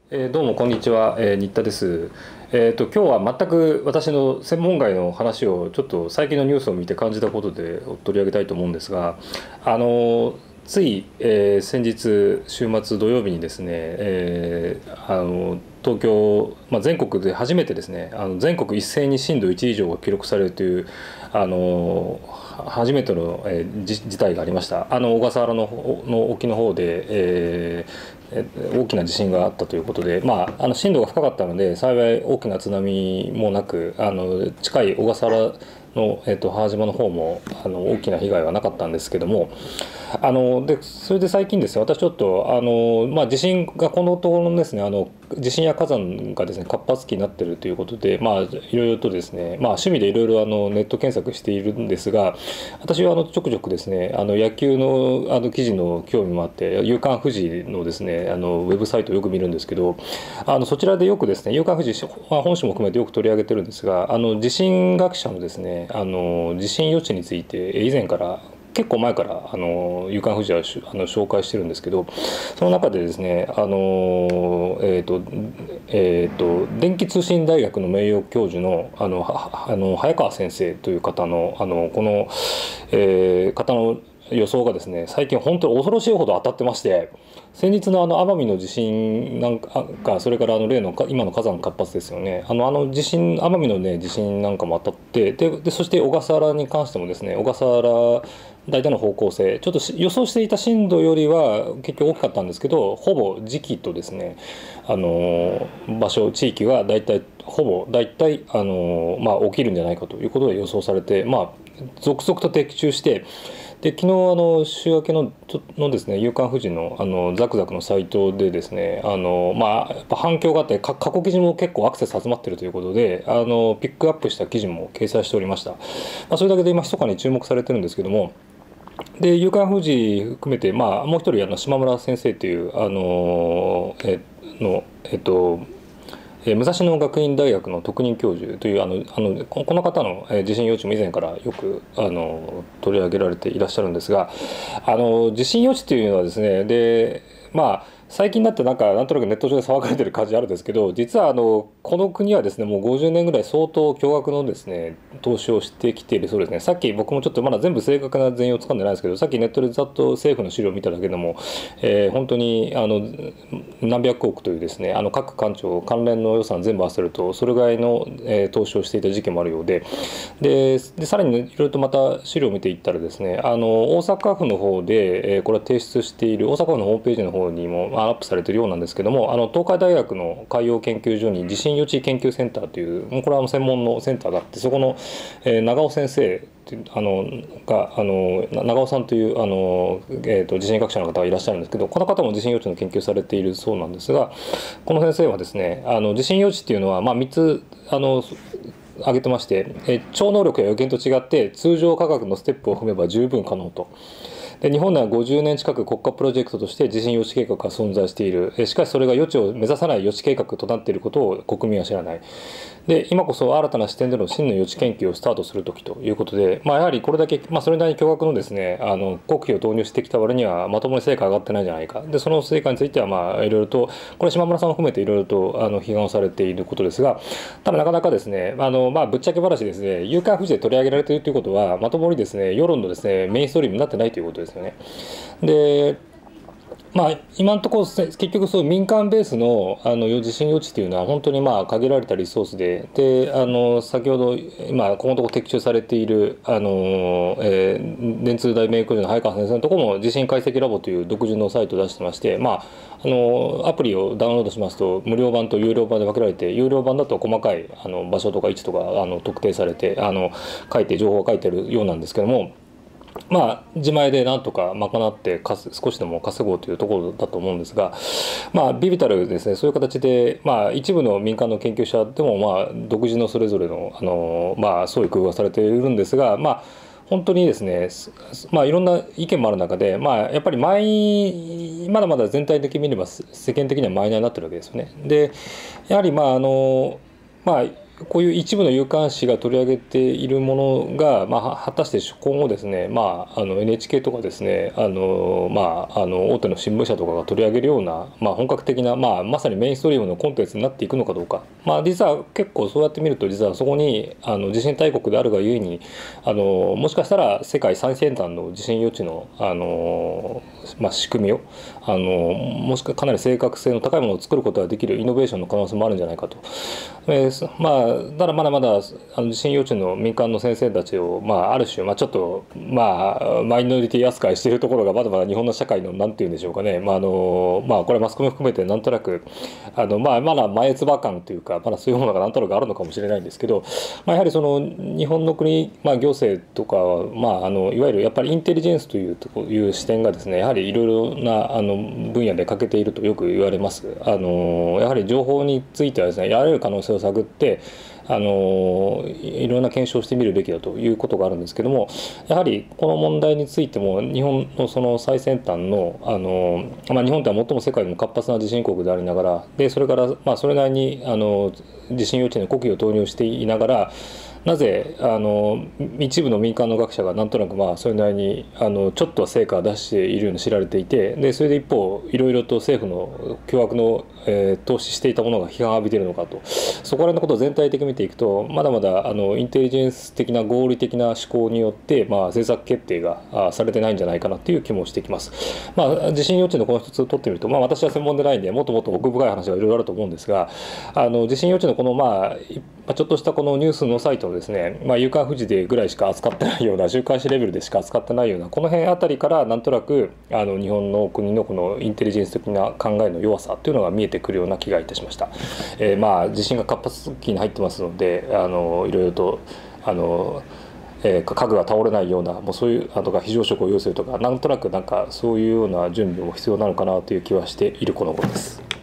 どうもこんにちは、新田です。今日は全く私の専門外の話をちょっと最近のニュースを見て感じたことで取り上げたいと思うんですが、つい、先日週末土曜日にですね、東京、全国で初めてですね、全国一斉に震度1以上が記録されるという初めての、事態がありました。小笠原の沖の方で、大きな地震があったということで、震度が深かったので幸い大きな津波もなく、近い小笠原の、母島の方も大きな被害はなかったんですけども、それで最近ですね、私ちょっと地震がこのところのですね、地震や火山がですね活発期になっているということで、いろいろとですね、趣味でいろいろネット検索しているんですが、私はちょくちょくですね、野球の記事の興味もあって夕刊フジのですねウェブサイトをよく見るんですけど、そちらでよくですね、夕刊フジ、本誌も含めてよく取り上げてるんですが、地震学者のですね地震予知について以前から結構前から夕刊フジは紹介してるんですけど、その中でですね電気通信大学の名誉教授の早川先生という方のこの、方の予想がですね最近本当に恐ろしいほど当たってまして、先日の奄美の地震なんか、それから例の今の火山活発ですよね、地震、奄美のね地震なんかも当たって、そして小笠原に関してもですね、小笠原大体の方向性ちょっと予想していた震度よりは結局大きかったんですけど、ほぼ時期とですね場所地域は大体ほぼ大体起きるんじゃないかということで予想されて、続々と的中して、で昨日週明けのですね夕刊フジのザクザクのサイトでですねやっぱ反響があって、過去記事も結構アクセス集まってるということでピックアップした記事も掲載しておりました。それだけで今密かに注目されてるんですけども、で夕刊フジ含めて、もう一人島村先生という武蔵野学院大学の特任教授というこの方の地震予知も以前からよく取り上げられていらっしゃるんですが、地震予知というのはですね、で最近になってなんとなくネット上で騒がれてる感じあるんですけど、実はこの国はですねもう50年ぐらい相当巨額のですね投資をしてきているそうですね。さっき僕もちょっとまだ全部正確な全容をつかんでないですけど、さっきネットでざっと政府の資料を見ただけでも、本当に何百億というですね各官庁関連の予算全部合わせるとそれぐらいの、投資をしていた時期もあるようでさらにいろいろとまた資料を見ていったらですね大阪府の方で、これは提出している大阪府のホームページの方にもアップされているようなんですけども、東海大学の海洋研究所に地震予知研究センターというこれは専門のセンターがあって、そこの、長尾先生長尾さんという地震学者の方がいらっしゃるんですけど、この方も地震予知の研究されているそうなんですが、この先生はですね地震予知っていうのは、3つ挙げてまして、超能力や予見と違って通常科学のステップを踏めば十分可能と。で日本では50年近く国家プロジェクトとして地震予知計画が存在している。しかしそれが予知を目指さない予知計画となっていることを国民は知らない。で今こそ新たな視点での真の予知研究をスタートする時ということで、やはりこれだけ、それなりに巨額のですね国費を投入してきた割にはまともに成果上がってないじゃないか。でその成果についてはいろいろとこれ島村さんを含めていろいろと批判をされていることですが、ただなかなかですねぶっちゃけ話ですね、夕刊フジで取り上げられているということはまともにですね世論のですねメインストリームになってないということですよね。で今のところ結局そう民間ベースの地震予知というのは本当に限られたリソースで先ほど今このところ的中されている電通大名教授の早川先生のところも地震解析ラボという独自のサイトを出してまして、アプリをダウンロードしますと無料版と有料版で分けられて、有料版だと細かい場所とか位置とか特定されて書いて情報が書いてるようなんですけども。自前でなんとか賄って少しでも稼ごうというところだと思うんですが、ビビたるですねそういう形で、一部の民間の研究者でも独自のそれぞれのそういう工夫がされているんですが、本当にですねいろんな意見もある中で、やっぱりまだまだ全体的に見れば世間的にはマイナーになってるわけですよね。でやはりこういう一部の有刊紙が取り上げているものが、果たして今後ですね、NHK とかですね、大手の新聞社とかが取り上げるような、本格的な、まさにメインストリームのコンテンツになっていくのかどうか、実は結構そうやって見ると、実はそこに地震大国であるがゆえにもしかしたら世界最先端の地震予知の、仕組みをもしくはかなり正確性の高いものを作ることができるイノベーションの可能性もあるんじゃないかと。ただまだまだ地震予知の民間の先生たちを、ある種、ちょっと、マイノリティ扱いしているところがまだまだ日本の社会の何て言うんでしょうかね、これマスコミ含めてなんとなくまだ前唾感というか、まだそういうものがなんとなくあるのかもしれないんですけど、やはりその日本の国、行政とかは、いわゆるやっぱりインテリジェンスという視点がですね、やはりいろいろな分野で欠けているとよく言われます。やはり情報についてはですね、あらゆる可能性を探っていろんな検証をしてみるべきだということがあるんですけども、やはりこの問題についても日本のその最先端の日本では最も世界でも活発な地震国でありながら、でそれからそれなりに地震予知に国技を投入していながら、なぜ一部の民間の学者がなんとなくそれなりにちょっとは成果を出しているように知られていて、でそれで一方いろいろと政府の巨額の、投資していたものが批判を浴びているのかと、そこら辺のことを全体的に見ていくと、まだまだインテリジェンス的な合理的な思考によって、政策決定がされてないんじゃないかなという気もしてきます。地震予知のこの一つを取ってみると、私は専門でないんでもっともっと奥深い話がいろいろあると思うんですが、地震予知のこのちょっとしたこのニュースのサイトのですね、夕刊フジでぐらいしか扱ってないような、週刊誌レベルでしか扱ってないような、この辺あたりからなんとなく日本の国のこのインテリジェンス的な考えの弱さというのが見えてくるような気がいたしました。地震が活発期に入ってますので、いろいろと家具が倒れないような、もうそういうとか非常食を用意するとか、なんとなくそういうような準備も必要なのかなという気はしているこの頃です。